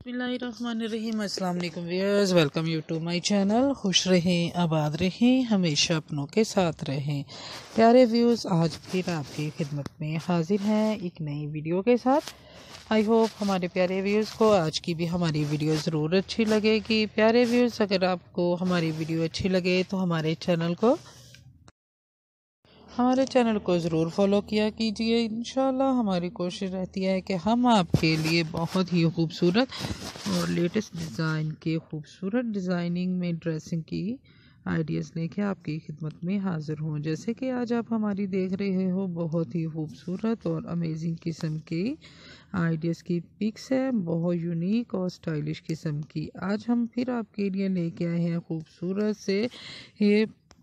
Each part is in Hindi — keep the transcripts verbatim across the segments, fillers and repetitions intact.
बिस्मिल्लाहिर्रहमानिर्रहीम। अस्सलाम वालेकुम viewers, welcome you to my channel. खुश रहें, आबाद रहें, हमेशा अपनों के साथ रहें। प्यारे व्यूअर्स, आज फिर आपकी खिदमत में हाजिर हैं एक नई वीडियो के साथ। आई होप हमारे प्यारे व्यूअर्स को आज की भी हमारी वीडियो ज़रूर अच्छी लगेगी। प्यारे व्यूअर्स, अगर आपको हमारी वीडियो अच्छी लगे तो हमारे चैनल को हमारे चैनल को ज़रूर फॉलो किया कीजिए। इंशाल्लाह हमारी कोशिश रहती है कि हम आपके लिए बहुत ही खूबसूरत और लेटेस्ट डिज़ाइन के खूबसूरत डिज़ाइनिंग में ड्रेसिंग की आइडियाज़ लेके आपकी खिदमत में हाज़िर हों। जैसे कि आज आप हमारी देख रहे हो, बहुत ही खूबसूरत और अमेजिंग किस्म की आइडियाज़ की पिक्स है, बहुत यूनिक और स्टाइलिश किस्म की। आज हम फिर आपके लिए लेके आए हैं खूबसूरत से ये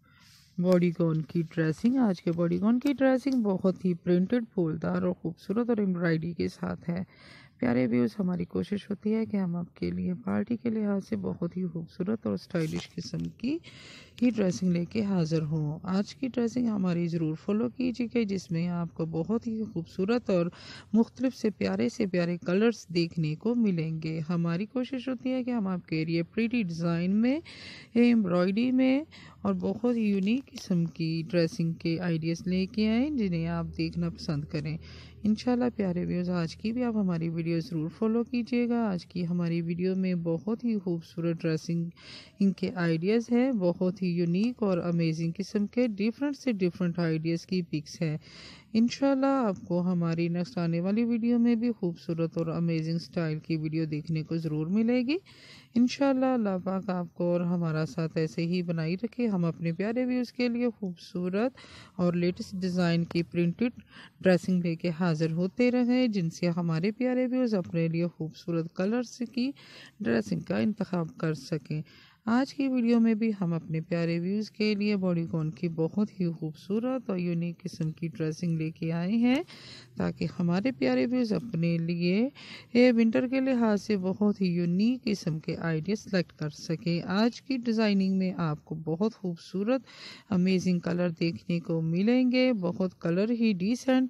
बॉडीकॉन की ड्रेसिंग। आज के बॉडीकॉन की ड्रेसिंग बहुत ही प्रिंटेड, फूलदार और खूबसूरत और एम्ब्रॉयडरी के साथ है। प्यारे व्यूज़, हमारी कोशिश होती है कि हम आपके लिए पार्टी के लिहाज से बहुत ही खूबसूरत और स्टाइलिश किस्म की ही ड्रेसिंग लेके हाज़िर हों। आज की ड्रेसिंग हमारी ज़रूर फॉलो कीजिएगा, जिसमें आपको बहुत ही खूबसूरत और मुख्तलिफ से प्यारे से प्यारे कलर्स देखने को मिलेंगे। हमारी कोशिश होती है कि हम आपके लिए प्रीटी डिज़ाइन में, एम्ब्रॉयडरी में और बहुत ही यूनिक किस्म की ड्रेसिंग के आइडियाज़ लेके आएँ, जिन्हें आप देखना पसंद करें। इंशाल्लाह प्यारे व्यूअर्स, आज की भी आप हमारी वीडियो ज़रूर फॉलो कीजिएगा। आज की हमारी वीडियो में बहुत ही खूबसूरत ड्रेसिंग इनके आइडियाज़ हैं, बहुत ही यूनिक और अमेजिंग किस्म के डिफरेंट से डिफरेंट आइडियाज़ की पिक्स हैं। इंशाल्लाह आपको हमारी नेक्स्ट आने वाली वीडियो में भी खूबसूरत और अमेजिंग स्टाइल की वीडियो देखने को ज़रूर मिलेगी। इंशाल्लाह अल्लाह पाक आपको और हमारा साथ ऐसे ही बनाई रखे। हम अपने प्यारे व्यूज़ के लिए खूबसूरत और लेटेस्ट डिज़ाइन की प्रिंटेड ड्रेसिंग लेके हाज़िर होते रहें, जिनसे हमारे प्यारे व्यूज़ अपने लिए खूबसूरत कलर्स की ड्रेसिंग का इंतखाब कर सकें। आज की वीडियो में भी हम अपने प्यारे व्यूज़ के लिए बॉडीकॉन की बहुत ही खूबसूरत और यूनिक किस्म की ड्रेसिंग लेके आए हैं, ताकि हमारे प्यारे व्यूज़ अपने लिए ये विंटर के लिहाज से बहुत ही यूनिक किस्म के आइडिया सेलेक्ट कर सकें। आज की डिज़ाइनिंग में आपको बहुत खूबसूरत अमेजिंग कलर देखने को मिलेंगे, बहुत कलर ही डिसेंट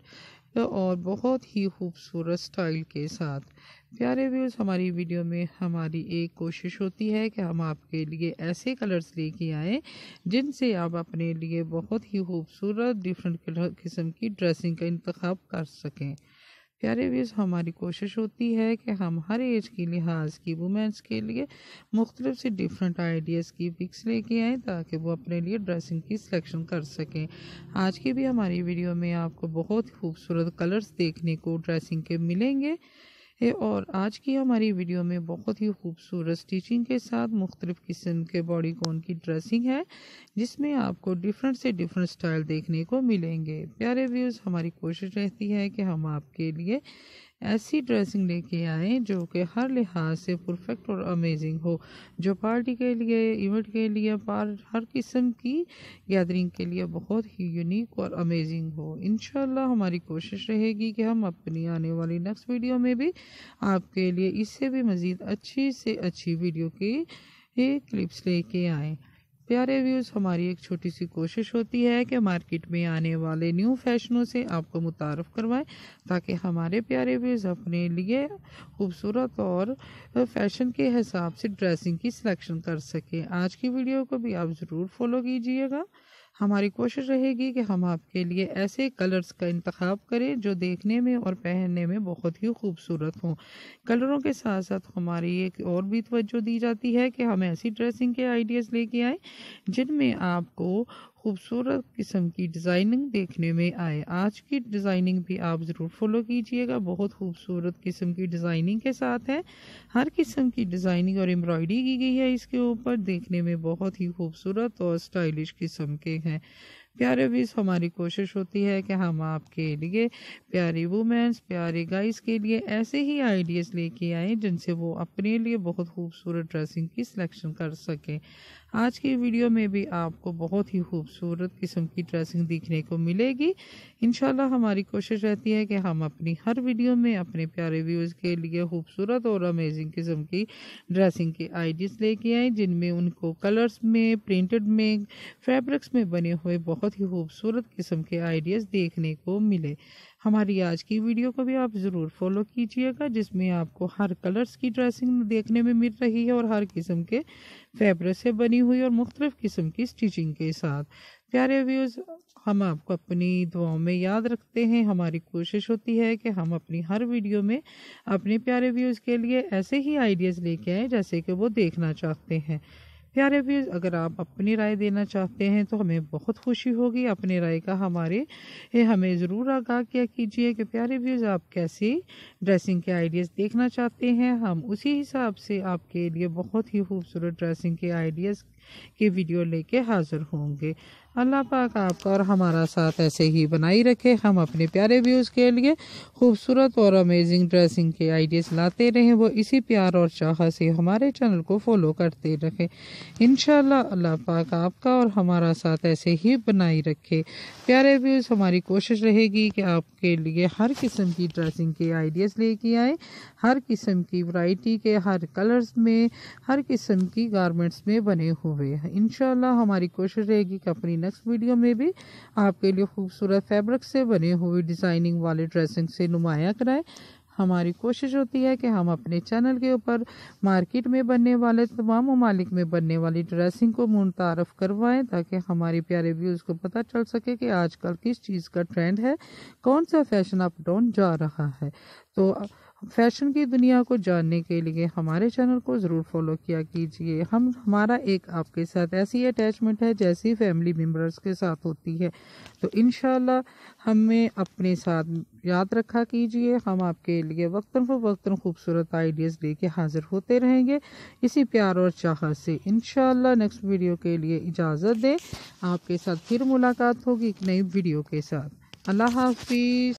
और बहुत ही खूबसूरत स्टाइल के साथ। प्यारे व्यूज़, हमारी वीडियो में हमारी एक कोशिश होती है कि हम आपके लिए ऐसे कलर्स लेके आएँ जिनसे आप अपने लिए बहुत ही खूबसूरत डिफरेंट किस्म की ड्रेसिंग का इंतखाब कर सकें। प्यारे व्यूज़, हमारी कोशिश होती है कि हम हर एज के लिहाज की वुमेंस के लिए मुख्तलिफ से डिफरेंट आइडियाज़ की पिक्स लेके आएँ, ताकि वो अपने लिए ड्रेसिंग की सिलेक्शन कर सकें। आज की भी हमारी वीडियो में आपको बहुत खूबसूरत कलर्स देखने को ड्रेसिंग के मिलेंगे है, और आज की हमारी वीडियो में बहुत ही खूबसूरत स्टिचिंग के साथ मुख्तलिफ किस्म के बॉडीकॉन की ड्रेसिंग है, जिसमें आपको डिफरेंट से डिफरेंट स्टाइल देखने को मिलेंगे। प्यारे व्यूज़, हमारी कोशिश रहती है कि हम आपके लिए ऐसी ड्रेसिंग लेके आएँ जो कि हर लिहाज से परफेक्ट और अमेजिंग हो, जो पार्टी के लिए, इवेंट के लिए, पार हर किस्म की गैदरिंग के लिए बहुत ही यूनिक और अमेजिंग हो। इंशाल्लाह हमारी कोशिश रहेगी कि हम अपनी आने वाली नेक्स्ट वीडियो में भी आपके लिए इससे भी मज़ीद अच्छी से अच्छी वीडियो की क्लिप्स लेके आएँ। प्यारे व्यूज़, हमारी एक छोटी सी कोशिश होती है कि मार्केट में आने वाले न्यू फैशनों से आपको मुतारफ़ करवाएं, ताकि हमारे प्यारे व्यूज़ अपने लिए खूबसूरत और फैशन के हिसाब से ड्रेसिंग की सिलेक्शन कर सकें। आज की वीडियो को भी आप ज़रूर फॉलो कीजिएगा। हमारी कोशिश रहेगी कि हम आपके लिए ऐसे कलर्स का इंतखाब करें जो देखने में और पहनने में बहुत ही खूबसूरत हों। कलरों के साथ साथ हमारी एक और भी तवज्जो दी जाती है कि हम ऐसी ड्रेसिंग के आइडियाज़ लेके आएँ जिनमें आपको खूबसूरत किस्म की डिज़ाइनिंग देखने में आए। आज की डिज़ाइनिंग भी आप ज़रूर फॉलो कीजिएगा, बहुत खूबसूरत किस्म की डिज़ाइनिंग के साथ है। हर किस्म की डिज़ाइनिंग और एम्ब्रॉयडरी की गई है इसके ऊपर, देखने में बहुत ही खूबसूरत और स्टाइलिश किस्म के हैं। प्यारे व्यूज़, हमारी कोशिश होती है कि हम आपके लिए प्यारी वुमेंस, प्यारे गाइस के लिए ऐसे ही आइडियाज़ लेके आएँ जिनसे वो अपने लिए बहुत खूबसूरत ड्रेसिंग की सिलेक्शन कर सकें। आज की वीडियो में भी आपको बहुत ही खूबसूरत किस्म की ड्रेसिंग देखने को मिलेगी। इंशाल्लाह हमारी कोशिश रहती है कि हम अपनी हर वीडियो में अपने प्यारे व्यूज़ के लिए खूबसूरत और अमेजिंग किस्म की ड्रेसिंग के आइडियाज़ लेके आएँ, जिनमें उनको कलर्स में, प्रिंटेड में, फैब्रिक्स में बने हुए बहुत ही खूबसूरत किस्म के आइडियाज़ देखने को मिले। हमारी आज की वीडियो को भी आप ज़रूर फॉलो कीजिएगा, जिसमें आपको हर कलर्स की ड्रेसिंग देखने में मिल रही है और हर किस्म के फैब्रिक से बनी हुई और मुख्तलिफ किस्म की स्टिचिंग के साथ। प्यारे व्यूज़, हम आपको अपनी दुआओं में याद रखते हैं। हमारी कोशिश होती है कि हम अपनी हर वीडियो में अपने प्यारे व्यूज़ के लिए ऐसे ही आइडियाज़ लेके आएँ जैसे कि वो देखना चाहते हैं। प्यारे व्यूज़, अगर आप अपनी राय देना चाहते हैं तो हमें बहुत खुशी होगी। अपनी राय का हमारे हमें ज़रूर आगाह किया कीजिए कि प्यारे व्यूज़ आप कैसी ड्रेसिंग के आइडियाज़ देखना चाहते हैं। हम उसी हिसाब से आपके लिए बहुत ही खूबसूरत ड्रेसिंग के आइडियाज़ की वीडियो लेके हाज़िर होंगे। अल्लाह पाक आपका और हमारा साथ ऐसे ही बनाई रखे। हम अपने प्यारे व्यूज़ के लिए खूबसूरत और अमेजिंग ड्रेसिंग के आइडियाज़ लाते रहें, वो इसी प्यार और चाह से हमारे चैनल को फॉलो करते रहें। इंशाल्लाह अल्लाह पाक आपका और हमारा साथ ऐसे ही बनाई रखे। प्यारे व्यूज़, हमारी कोशिश रहेगी कि आपके लिए हर किस्म की ड्रेसिंग के आइडियाज़ लेके आए, हर किस्म की वैरायटी के, हर कलर्स में, हर किस्म की गारमेंट्स में बने हुए हैं। इंशाल्लाह हमारी कोशिश रहेगी कि अपनी नेक्स्ट वीडियो में भी आपके लिए खूबसूरत फैब्रिक से बने हुए डिज़ाइनिंग वाले ड्रेसिंग से नुमाया कराएं। हमारी कोशिश होती है कि हम अपने चैनल के ऊपर मार्केट में बनने वाले, तमाम ममालिक में बनने वाली ड्रेसिंग को मुतारफ़ करवाएं, ताकि हमारे प्यारे व्यूज़ को पता चल सके कि आजकल किस चीज़ का ट्रेंड है, कौन सा फैशन अप डाउन जा रहा है। तो फैशन की दुनिया को जानने के लिए हमारे चैनल को ज़रूर फॉलो किया कीजिए। हम हमारा एक आपके साथ ऐसी अटैचमेंट है जैसी फैमिली मेम्बर्स के साथ होती है। तो इंशाल्लाह हमें अपने साथ याद रखा कीजिए। हम आपके लिए वक्तन फ़वक्तन खूबसूरत आइडियाज़ लेके हाज़िर होते रहेंगे इसी प्यार और चाह से। इंशाल्लाह नेक्स्ट वीडियो के लिए इजाज़त दें। आपके साथ फिर मुलाकात होगी एक नई वीडियो के साथ। अल्लाह हाफिज़।